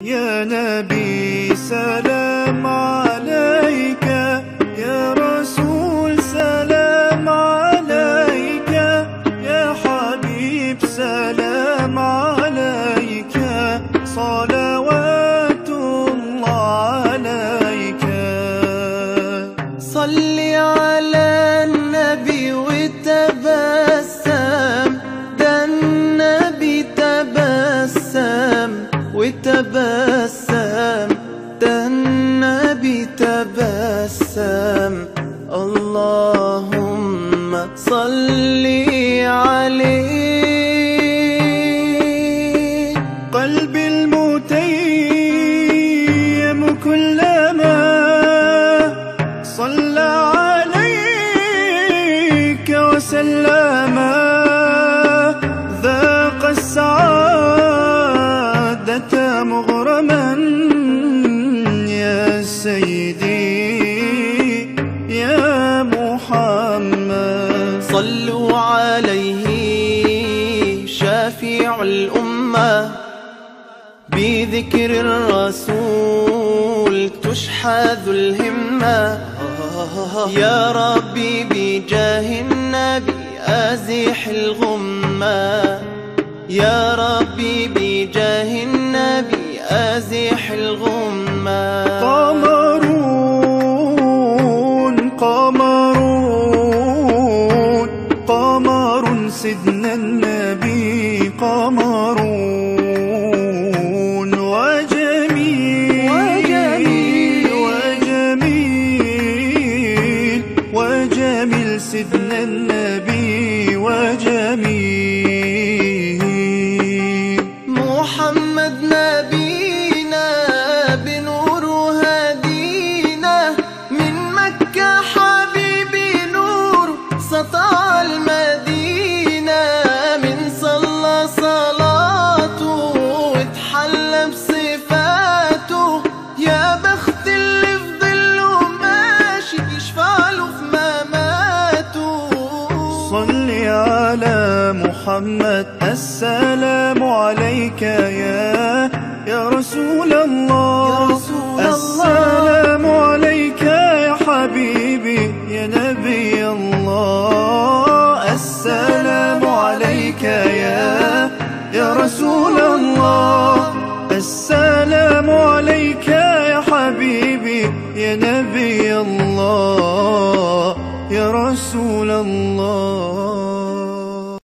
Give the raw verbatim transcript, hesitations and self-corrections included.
يا نبي سلام عليك، يا رسول سلام عليك، يا حبيب سلام عليك، صلوات الله عليك. صل على النبي وتبسم، ده النبي تبسم وتبسم، ده النبي تبسم. اللهم صل عليه. قلبي المتيم كلما صلى عليك وسلم، ذاق السعادة مغرما يا سيدي يا محمد. صلوا عليه شافع الأمة، بذكر الرسول تشحذ الهمة. يا ربي بجاه النبي أزح الغمة، يا ربي بجاه النبي أزح الغمة. قمرون قمرون قمر سيدنا النبي، قمرون وجميل وجميل وجميل وجميل سيدنا النبي وجميل. محمد نبينا بنور هدينا، من مكة حبيبي نور سطع المدينة. من صلى صلاته واتحلى بصفاته، يا بخت اللي في ظله ماشي يشفع له في مماته. صل على محمد، السلام عليك يا يا رسول الله، يا رسول السلام عليك يا حبيبي يا نبي الله. السلام عليك يا يا رسول الله، السلام عليك يا حبيبي يا نبي الله يا رسول الله.